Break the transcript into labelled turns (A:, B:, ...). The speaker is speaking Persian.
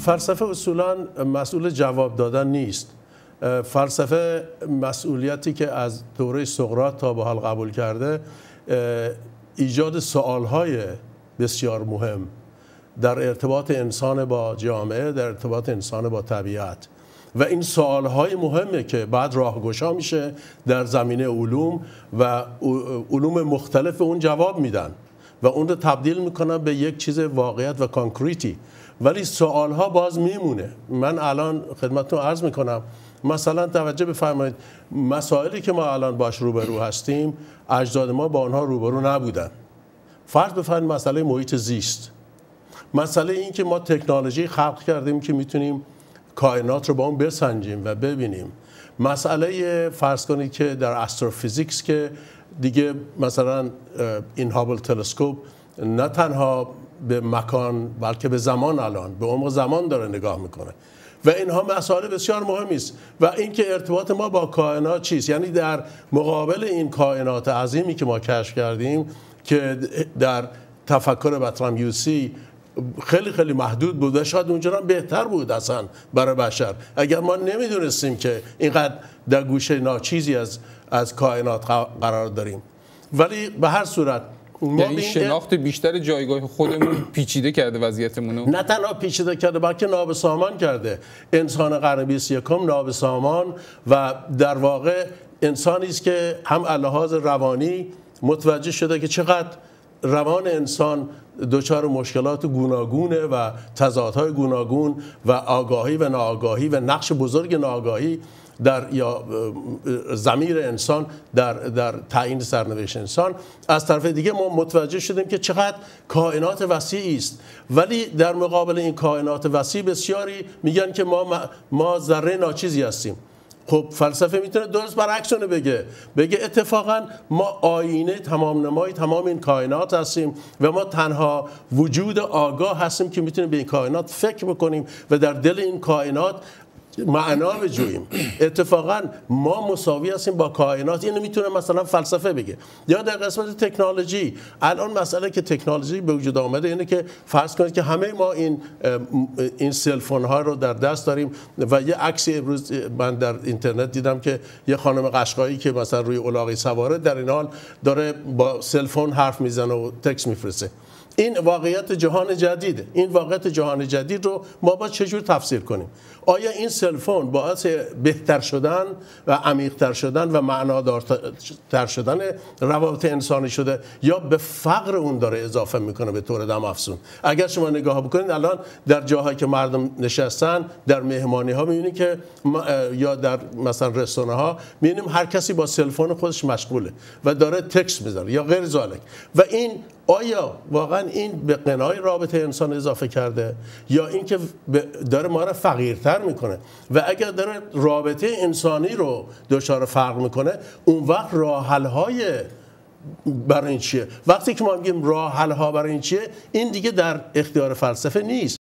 A: فلسفه اصولا مسئول جواب دادن نیست. فلسفه مسئولیتی که از دوره سقراط تا به حال قبول کرده ایجاد سوالهای بسیار مهم در ارتباط انسان با جامعه، در ارتباط انسان با طبیعت، و این سوالهای مهمه که بعد راهگشا میشه در زمینه علوم و علوم مختلف اون جواب میدن و اون رو تبدیل میکنن به یک چیز واقعیت و کانکریتی، ولی سوالها باز میمونه. من الان خدمتتون عرض میکنم، مثلا توجه بفرمایید، مسائلی که ما الان باش روبرو هستیم اجداد ما با آنها روبرو نبودن. فرض بفرمایید مسئله محیط زیست، مسئله این که ما تکنولوژی خلق کردیم که میتونیم کائنات رو با اون بسنجیم و ببینیم، مسئله فرض کنید که در استروفیزیکس که دیگه مثلا این هابل تلسکوپ نه تنها به مکان بلکه به زمان، الان به عمق زمان داره نگاه میکنه و اینها مسائل بسیار مهمی است. و اینکه ارتباط ما با کائنات چیست، یعنی در مقابل این کائنات عظیمی که ما کشف کردیم که در تفکر بطلمیوسی خیلی خیلی محدود بود و شاید اونجا هم بهتر بود اصلا برای بشر اگر ما نمیدونستیم که اینقدر در گوشه ناچیزی از کائنات قرار داریم. ولی به هر صورت
B: یعنی شناخت بیشتر جایگاه خودمون پیچیده کرده وضعیتمون رو،
A: نه تنها پیچیده کرده بلکه نابسامان کرده. انسان قرن 21 نابسامان و در واقع انسانی است که هم لحاظ روانی متوجه شده که چقدر روان انسان دچار مشکلات گوناگونه و تضادهای گوناگون و آگاهی و ناآگاهی و نقش بزرگ ناآگاهی در یا ضمیر انسان در تعیین سرنوشت انسان. از طرف دیگه ما متوجه شدیم که چقدر کائنات وسیعی است، ولی در مقابل این کائنات وسیع بسیاری میگن که ما ذره ناچیزی هستیم. خب فلسفه میتونه درست برعکس اون بگه اتفاقا ما آینه تمام نمای تمام این کائنات هستیم و ما تنها وجود آگاه هستیم که میتونیم به این کائنات فکر بکنیم و در دل این کائنات معنا بجوییم. اتفاقا ما مساوی هستیم با کائنات. اینو میتونه مثلا فلسفه بگه. یا در قسمت تکنولوژی، الان مسئله که تکنولوژی به وجود آمده اینه که فرض کنید که همه ما این سلفون ها رو در دست داریم و یه عکسی امروز من در اینترنت دیدم که یه خانم قشقایی که مثلا روی الاغی سواره در این حال داره با سلفون حرف میزنه و تکست میفرسته. این واقعیت جهان جدیده. این واقعیت جهان جدید رو ما باید چجور تفسیر کنیم؟ آیا این سلفون باعث بهتر شدن و عمیق‌تر شدن و معنادارتر شدن روابط انسانی شده یا به فقر اون داره اضافه میکنه به طور دم افزون؟ اگر شما نگاه بکنید الان در جاهایی که مردم نشستن، در مهمانی ها میبینید که یا در مثلا رستوران ها میبینیم هر کسی با سلفون خودش مشغوله و داره تکست میذاره یا غیر ذالک. و این آیا واقعا این به قنای رابطه انسان اضافه کرده یا اینکه داره ما را فقیرتر میکنه؟ و اگر داره رابطه انسانی رو دچار فقر میکنه، اون وقت راه حل های برای این چیه؟ وقتی که ما میگیم راه حل ها برای این چیه، این دیگه در اختیار فلسفه نیست.